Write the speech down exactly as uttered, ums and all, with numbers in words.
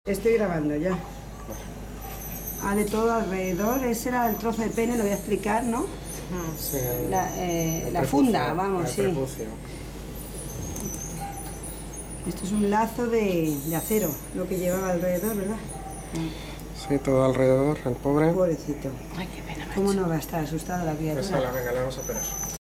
Estoy grabando ya. Ah, de todo alrededor, ese era el trozo de pene, lo voy a explicar, ¿no? Sí, La, eh, la funda, vamos, sí. Esto es un lazo de, de acero, lo que llevaba alrededor, ¿verdad? Sí, todo alrededor, el pobre. Pobrecito. Ay, qué pena, macho. ¿Cómo no va a estar asustada la criatura? Pues ala, venga, le vamos a operar.